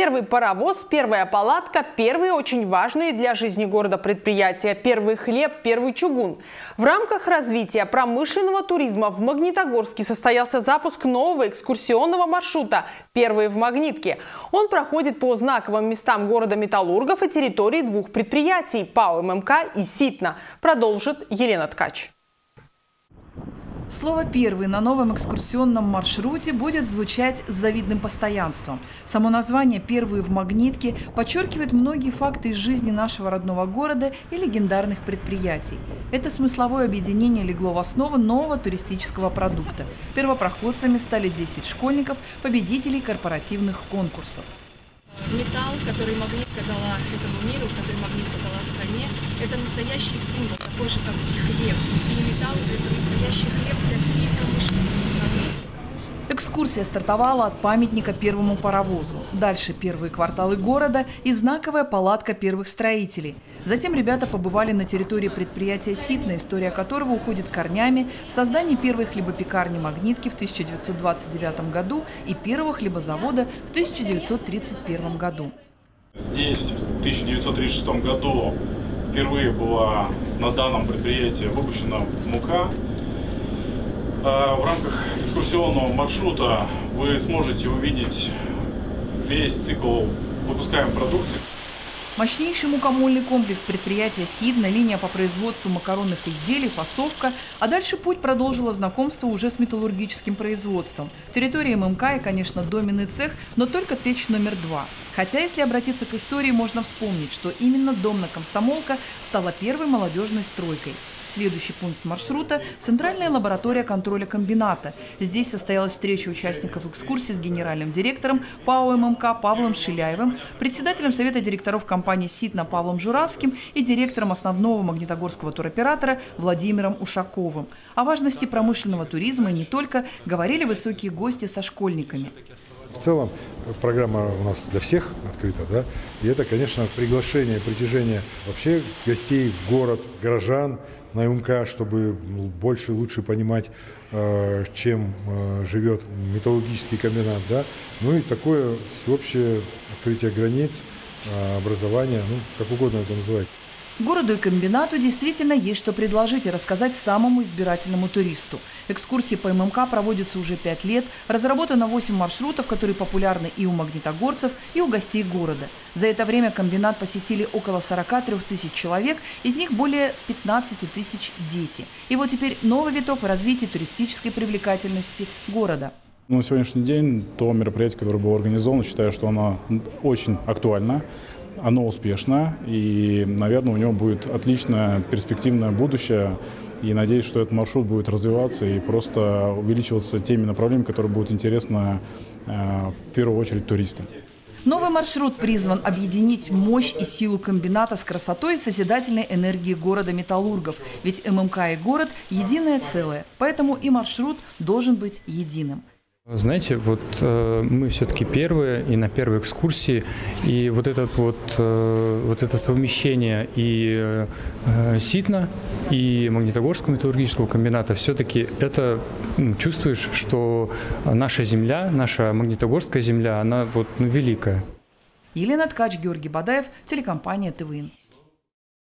Первый паровоз, первая палатка, первые очень важные для жизни города предприятия, первый хлеб, первый чугун. В рамках развития промышленного туризма в Магнитогорске состоялся запуск нового экскурсионного маршрута «Первые в Магнитке». Он проходит по знаковым местам города Металлургов и территории двух предприятий – ПАО ММК и Ситна. Продолжит Елена Ткач. Слово «первый» на новом экскурсионном маршруте будет звучать с завидным постоянством. Само название «Первые в Магнитке» подчеркивает многие факты из жизни нашего родного города и легендарных предприятий. Это смысловое объединение легло в основу нового туристического продукта. Первопроходцами стали 10 школьников, победителей корпоративных конкурсов. Металл, который Магнитка дала этому миру, который Магнитка дала стране, это настоящий символ, такой же, как и хлеб. И металл – это настоящий хлеб для всей промышленности страны. Экскурсия стартовала от памятника первому паровозу. Дальше первые кварталы города и знаковая палатка первых строителей. Затем ребята побывали на территории предприятия «Ситна», история которого уходит корнями в создании первой хлебопекарни «Магнитки» в 1929 году и первого хлебозавода в 1931 году. Здесь в 1936 году впервые была на данном предприятии выпущена мука. В рамках экскурсионного маршрута вы сможете увидеть весь цикл выпускаемой продукции. Мощнейший мукомольный комплекс предприятия «Ситна», линия по производству макаронных изделий, фасовка. А дальше путь продолжило знакомство уже с металлургическим производством. Территория ММК и, конечно, доменный цех, но только печь номер 2. Хотя, если обратиться к истории, можно вспомнить, что именно домна комсомолка стала первой молодежной стройкой. Следующий пункт маршрута – центральная лаборатория контроля комбината. Здесь состоялась встреча участников экскурсии с генеральным директором ПАО ММК Павлом Шиляевым, председателем совета директоров компании «Ситна» Павлом Журавским и директором основного магнитогорского туроператора Владимиром Ушаковым. О важности промышленного туризма и не только говорили высокие гости со школьниками. В целом программа у нас для всех открыта, да, и это, конечно, приглашение, притяжение вообще гостей в город, горожан на ММК, чтобы больше и лучше понимать, чем живет металлургический комбинат, да, ну и такое всеобщее открытие границ, образование, ну, как угодно это называть. Городу и комбинату действительно есть что предложить и рассказать самому избирательному туристу. Экскурсии по ММК проводятся уже 5 лет, разработано 8 маршрутов, которые популярны и у магнитогорцев, и у гостей города. За это время комбинат посетили около 43 тысяч человек, из них более 15 тысяч дети. И вот теперь новый виток в развитии туристической привлекательности города. На сегодняшний день то мероприятие, которое было организовано, считаю, что оно очень актуально. Оно успешно, и, наверное, у него будет отличное перспективное будущее. И надеюсь, что этот маршрут будет развиваться и просто увеличиваться теми направлениями, которые будут интересны в первую очередь туристам. Новый маршрут призван объединить мощь и силу комбината с красотой и созидательной энергией города Металлургов. Ведь ММК и город – единое целое, поэтому и маршрут должен быть единым. Знаете, вот мы все-таки первые и на первой экскурсии, и вот это совмещение и Ситна, и Магнитогорского металлургического комбината, все-таки это чувствуешь, что наша земля, наша магнитогорская земля, она великая. Елена Ткач, Георгий Бадаев, телекомпания ТВН.